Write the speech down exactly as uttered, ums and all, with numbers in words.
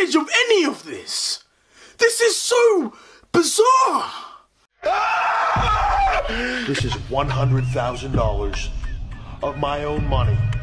knowledge of any of this. This is so bizarre. This is one hundred thousand dollars of my own money.